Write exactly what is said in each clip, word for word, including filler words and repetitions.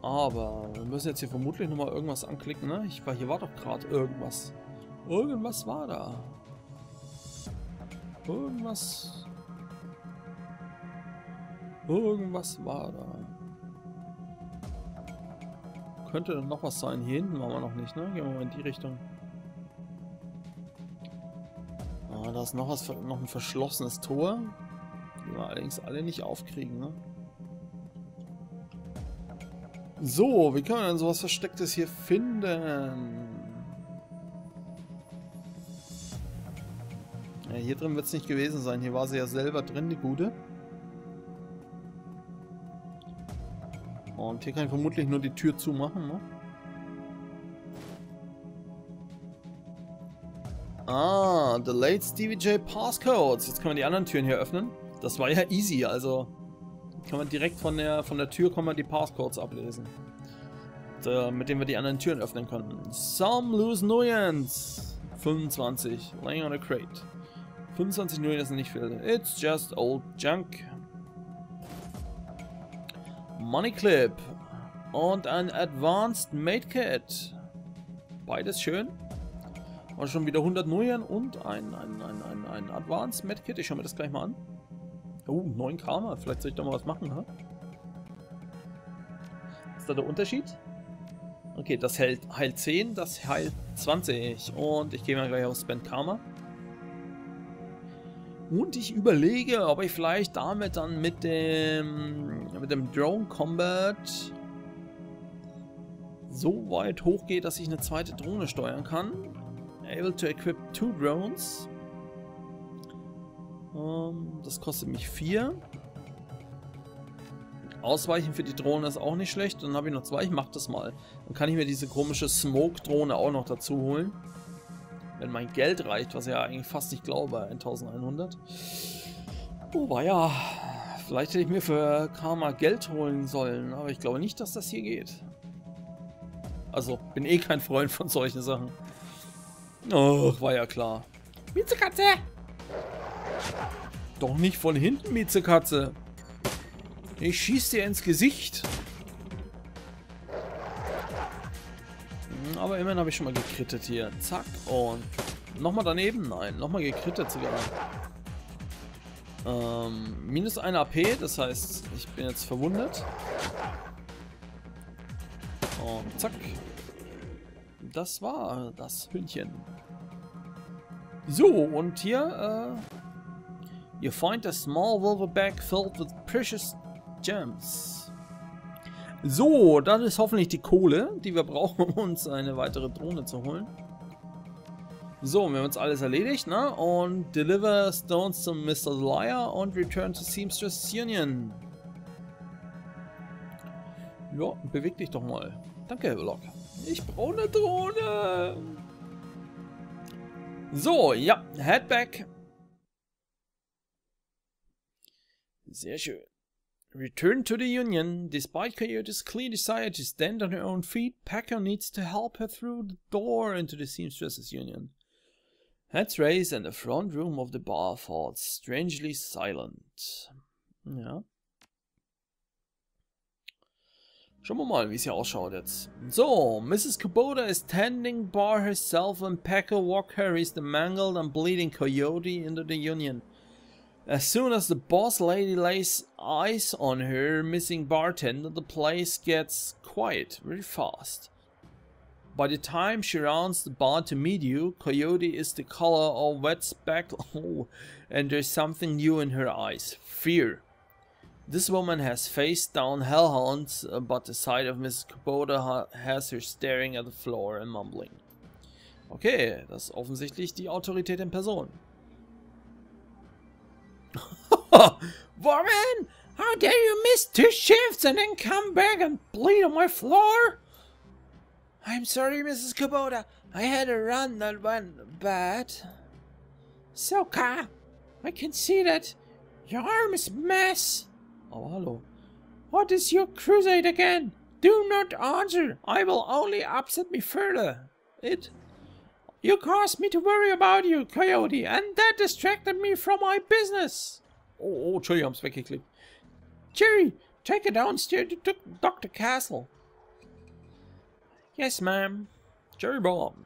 Aber wir müssen jetzt hier vermutlich nochmal irgendwas anklicken, ne? Ich war, hier war doch gerade irgendwas. Irgendwas war da. Irgendwas. Irgendwas war da. Könnte dann noch was sein. Hier hinten waren wir noch nicht, ne? Gehen wir mal in die Richtung. Ah, da ist noch was, noch ein verschlossenes Tor. Die wir allerdings alle nicht aufkriegen, ne? So, wie kann man denn sowas Verstecktes hier finden? Ja, hier drin wird es nicht gewesen sein. Hier war sie ja selber drin, die Gute. Und hier kann ich vermutlich nur die Tür zumachen, ne? Ah, Delayed Stevie J Passcodes. Jetzt können wir die anderen Türen hier öffnen. Das war ja easy, also kann man direkt von der von der Tür kann man die Passcodes ablesen. Und, äh, mit denen wir die anderen Türen öffnen konnten. Some loose Nuance. fünfundzwanzig. Laying on a crate. fünfundzwanzig Nuance ist nicht viel. It's just old junk. Money Clip. Und ein Advanced Mate Kit. Beides schön. War schon wieder hundert Nuyen und ein, ein, ein, ein, ein Advanced Mate Kit. Ich schaue mir das gleich mal an. Oh, neun Karma. Vielleicht soll ich doch mal was machen, ha? Ist da der Unterschied? Okay, das hält heilt zehn, das heilt zwanzig. Und ich gehe mal gleich auf Spend Karma. Und ich überlege, ob ich vielleicht damit dann mit dem mit dem Drone Combat so weit hochgehe, dass ich eine zweite Drohne steuern kann. Able to equip two drones. Um, das kostet mich vier. Ausweichen für die Drohne ist auch nicht schlecht. Dann habe ich noch zwei. Ich mache das mal. Dann kann ich mir diese komische Smoke-Drohne auch noch dazu holen. Wenn mein Geld reicht, was ich ja eigentlich fast nicht glaube, eintausendeinhundert. Oh, ja. Vielleicht hätte ich mir für Karma Geld holen sollen, aber ich glaube nicht, dass das hier geht. Also, bin eh kein Freund von solchen Sachen. Oh, war ja klar. Miezekatze! Doch nicht von hinten, Miezekatze. Ich schieß dir ins Gesicht. Aber immerhin habe ich schon mal gekrittet hier. Zack. Und nochmal daneben? Nein, nochmal gekrittet sogar. Ähm, minus ein A P, das heißt, ich bin jetzt verwundet. Und zack. Das war das Hündchen. So, und hier, äh, you find a small silver bag filled with precious gems. So, das ist hoffentlich die Kohle, die wir brauchen, um uns eine weitere Drohne zu holen. So, wir haben uns alles erledigt, ne? Und deliver stones to Mister Liar und return to Seamstress Union. Ja, beweg dich doch mal. Danke, Herr Block. Ich brauche eine Drohne. So, ja, head back. Sehr schön. Return to the Union. Despite Coyote's clear desire to stand on her own feet, Packer needs to help her through the door into the Seamstresses Union. Heads raised and the front room of the bar falls strangely silent. Ja. Schauen wir mal, wie es hier ausschaut jetzt. So, Missus Kubota is tending bar herself when Packer walk carries the mangled and bleeding Coyote into the Union. As soon as the boss lady lays eyes on her missing bartender, the place gets quiet very fast. By the time she rounds the bar to meet you, Coyote is the color of wet speckle, oh, and there's something new in her eyes, fear. This woman has faced down hellhounds, but the sight of Missus Kubota ha has her staring at the floor and mumbling. Okay, das ist offensichtlich die Autorität in Person. Woman, how dare you miss two shifts and then come back and bleed on my floor? I'm sorry, Missus Kubota. I had a run that went bad. Soka, I can see that. Your arm is a mess. Oh, hallo. What is your crusade again? Do not answer. I will only upset me further. It? You caused me to worry about you, Coyote, and that distracted me from my business. Oh, oh, Entschuldigung, ich hab's weggeklickt. Jerry, take it downstairs to Doctor Castle. Yes, ma'am. Cherry bomb.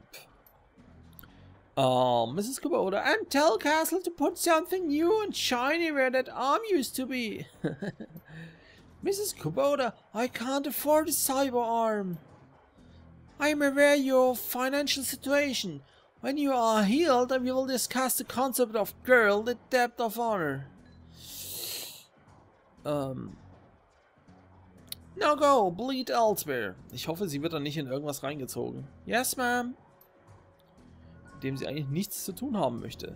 Um, Missus Kubota, And tell Castle to put something new and shiny where that arm used to be. Missus Kubota, I can't afford a cyber arm. I am aware of your financial situation. When you are healed, we will discuss the concept of girl, the depth of honor. Um. Now go, bleed elsewhere. Ich hoffe, sie wird dann nicht in irgendwas reingezogen. Yes, ma'am. Mit dem sie eigentlich nichts zu tun haben möchte.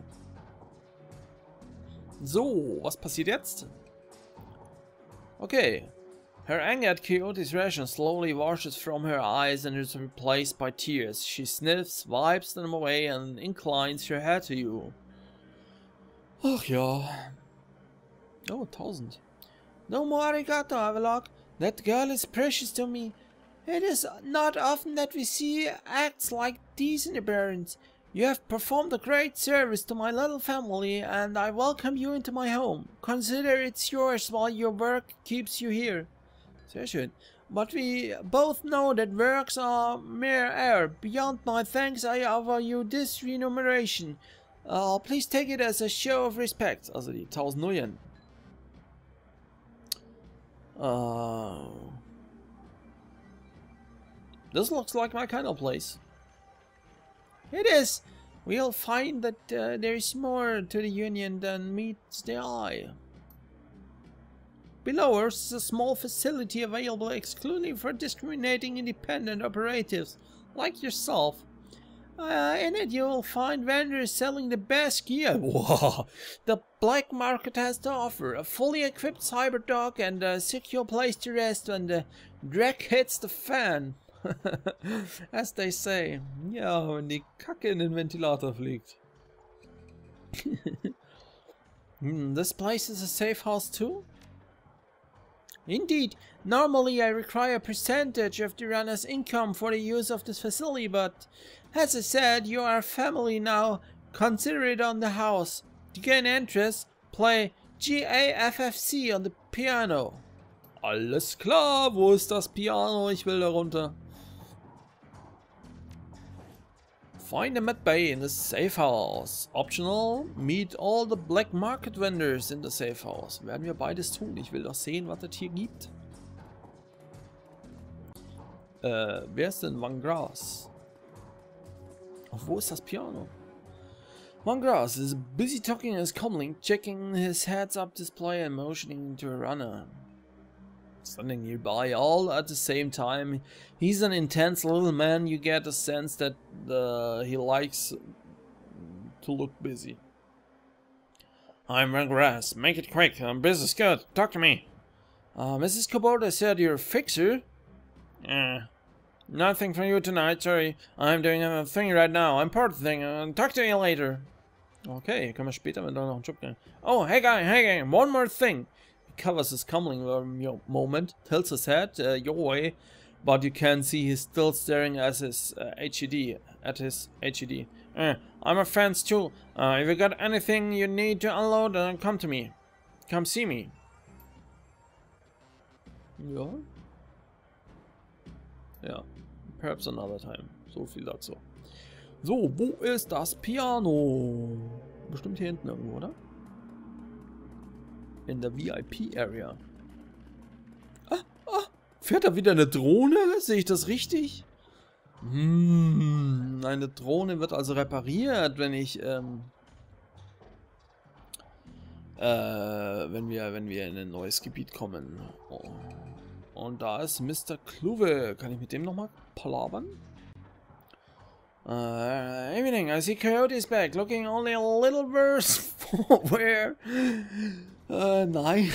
So, was passiert jetzt? Okay. Her anger at Coyote's ration slowly washes from her eyes and is replaced by tears. She sniffs, wipes them away and inclines her head to you. Ach ja. Oh, tausend. No more arigato, Avalok. That girl is precious to me. It is not often that we see acts like these in appearance. You have performed a great service to my little family, and I welcome you into my home. Consider it's yours while your work keeps you here. Sehr schön. But we both know that works are mere air. Beyond my thanks, I offer you this remuneration. Uh, please take it as a show of respect. Also die tausend Nuyen. Uh, this looks like my kind of place. It is. We'll find that uh, there is more to the Union than meets the eye. Below us is a small facility available exclusively for discriminating independent operatives like yourself. Uh, in it you will find vendors selling the best gear Wow. the black market has to offer. A fully equipped cyberdog and a secure place to rest when the dreck hits the fan. As they say. Ja, wenn die Kacke in den Ventilator fliegt. Hmm, this place is a safe house too? Indeed. Normally I require a percentage of the runner's income for the use of this facility, but as I said, you are a family now. Consider it on the house. To gain interest, play G A F F C on the piano. Alles klar, wo ist das Piano? Ich will da runter. Find a med bay in the safe house. Optional, meet all the black market vendors in the safe house. Werden wir beides tun. Ich will doch sehen, was es hier gibt. Äh, wer ist denn Van Grass? Oh, wo ist das Piano? Van Grass is busy talking to his comlink, checking his heads-up display and motioning to a runner. Standing nearby all at the same time. He's an intense little man. You get a sense that uh, he likes to look busy. I'm Van Grass. Make it quick. Um, business good. Talk to me. Uh, Missus Kubota said you're a fixer. Uh, nothing for you tonight. Sorry. I'm doing a thing right now. Important thing. Uh, talk to you later. Okay, können wir später mit noch einen Job gehen. Oh, hey guy, hey guy. One more thing. Covers his coming moment, tilts his head uh, your way, but you can see he's still staring at his uh, H E D. At his H E D. Uh, I'm a fan too. Uh, if you got anything you need to unload, uh, come to me. Come see me. Ja. Ja. Perhaps another time. So viel dazu. So, wo ist das Piano? Bestimmt hier hinten irgendwo, oder? In der V I P-Area. Ah, ah, fährt da wieder eine Drohne? Sehe ich das richtig? Hm, eine Drohne wird also repariert, wenn ich, ähm, äh, wenn wir, wenn wir in ein neues Gebiet kommen. Oh. Und da ist Mister Kluwe. Kann ich mit dem nochmal palabern? Uh, evening, I see Coyote's back, looking only a little worse for wear. Uh, nein.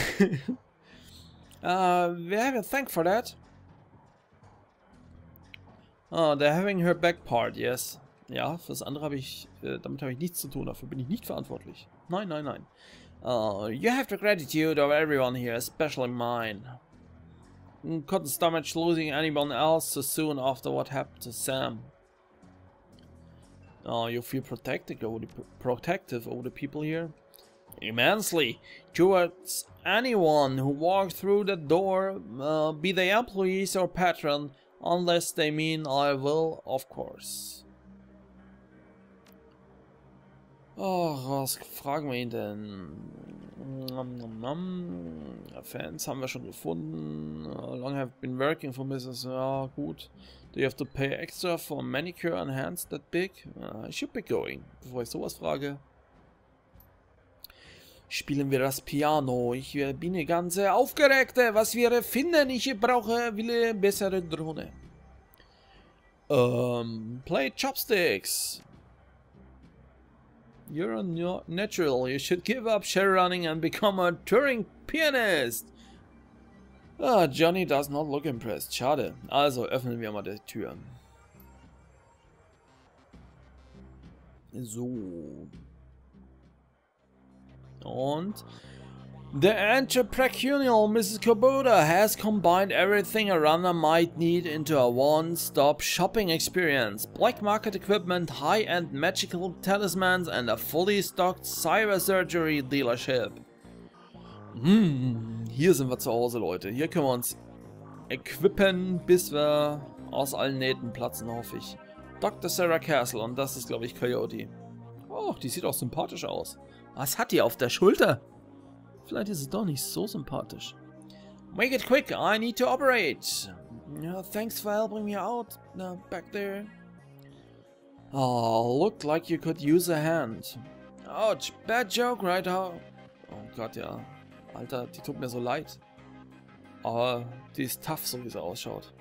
uh, we have a thank for that. Oh, they're having her back part, yes. Ja, für das andere habe ich, äh, damit habe ich nichts zu tun, dafür bin ich nicht verantwortlich. Nein, nein, nein. Uh, you have the gratitude of everyone here, especially mine. Couldn't stomach losing anyone else so soon after what happened to Sam. Oh, you feel protective over the, protective over the people here? Immensely. Towards anyone who walked through the door, uh, be they employees or patron, Unless they mean I will, of course. Oh, was fragen wir ihn denn? Nom, nom, nom. Fans haben wir schon gefunden. Long have been working for Missus Ja, gut. Do you have to pay extra for manicure and hands that big? Uh, I should be going. Bevor ich sowas frage. Spielen wir das Piano. Ich bin eine ganze Aufgeregte. Was wir finden. Ich brauche eine bessere Drohne. Um, play chopsticks. You're a natural. You should give up share running and become a touring pianist. Ah, Johnny does not look impressed. Schade. Also öffnen wir mal die Tür. So. Und the entrepreneurial Missus Kubota has combined everything a runner might need into a one-stop shopping experience. Black market equipment, high-end magical talismans and a fully stocked cyber surgery dealership. Hm, hier sind wir zu Hause, Leute. Hier können wir uns equippen, bis wir aus allen Nähten platzen, hoffe ich. Doktor Sarah Castle und das ist, glaube ich, Coyote. Oh, die sieht auch sympathisch aus. Was hat die auf der Schulter? Vielleicht ist es doch nicht so sympathisch. Make it quick, I need to operate. Uh, thanks for helping me out uh, back there. Oh, looked like you could use a hand. Ouch, bad joke, right? How? Oh Gott, ja. Alter, die tut mir so leid. Aber die ist tough, so wie sie ausschaut.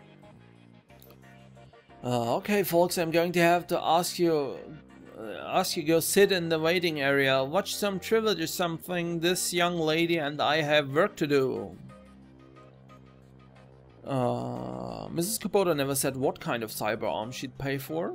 Uh, okay, folks, I'm going to have to ask you... ask you go sit in the waiting area, watch some trivia or something. This young lady and I have work to do. Uh, Missus Kubota never said what kind of cyber arm she'd pay for.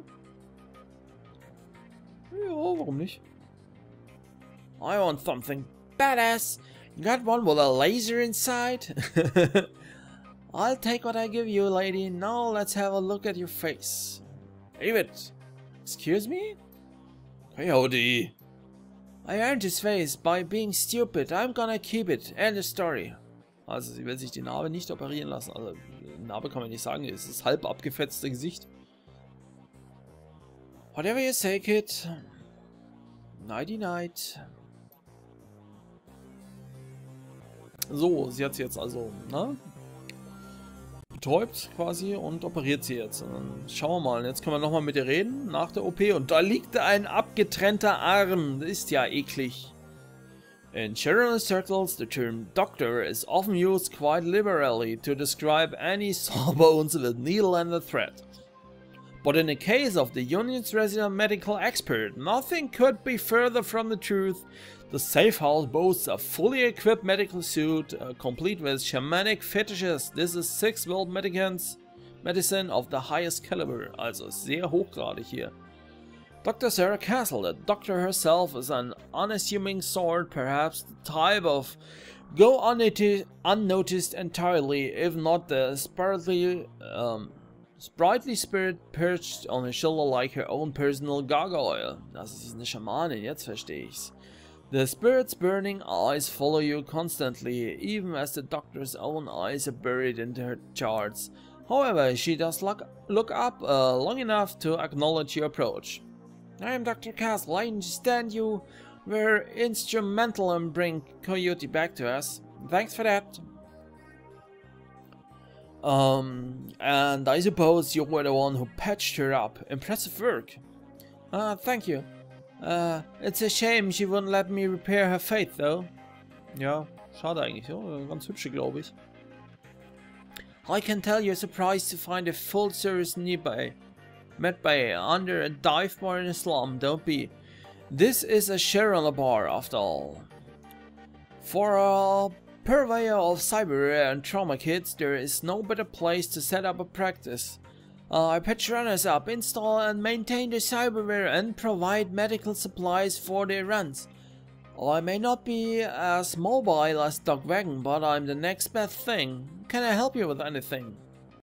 Ja, warum nicht? I want something badass. Got one with a laser inside? I'll take what I give you, lady. Now let's have a look at your face. David. Excuse me? Coyote. I earned his face by being stupid. I'm gonna keep it. End of story. Also sie will sich die Narbe nicht operieren lassen. Also Narbe kann man nicht sagen. Es ist halb abgefetzte Gesicht. Whatever you say, kid. Nighty night. So, sie hat sie jetzt also, ne? Betäubt quasi und operiert sie jetzt. Und dann schauen wir mal. Jetzt können wir nochmal mit ihr reden nach der O P. Und da liegt ein abgetrennter Arm. Das ist ja eklig. In general circles, the term doctor is often used quite liberally to describe any sawbones with needle and a thread. But in the case of the union's resident medical expert, nothing could be further from the truth. The safe house boasts a fully equipped medical suit, uh, complete with shamanic fetishes. This is six world medicines, medicine of the highest caliber, also sehr hochgradig hier. Doctor Sarah Castle, the doctor herself, is an unassuming sort, perhaps the type of go unnoticed, unnoticed entirely, if not the sprightly, um, sprightly spirit perched on his shoulder like her own personal gargoyle. Das ist eine Schamanin, jetzt verstehe ich's. The spirit's burning eyes follow you constantly, even as the doctor's own eyes are buried into her charts. However, she does look, look up uh, long enough to acknowledge your approach. I am Doctor Castle. I understand you were instrumental in bringing Coyote back to us. Thanks for that. Um, and I suppose you were the one who patched her up. Impressive work. Uh, thank you. Uh, it's a shame she wouldn't let me repair her fate, though. Ja, schade eigentlich. Ja, ganz hübsche, glaube ich. I can tell you're surprised to find a full-service nearby. Met by under a dive bar in a slum, don't be. This is a Sharon bar, after all. For a purveyor of cyberware and trauma kits, there is no better place to set up a practice. Uh, I patch runners up, install and maintain the cyberware, and provide medical supplies for their runs. I may not be as mobile as Doc Wagon, but I'm the next best thing. Can I help you with anything?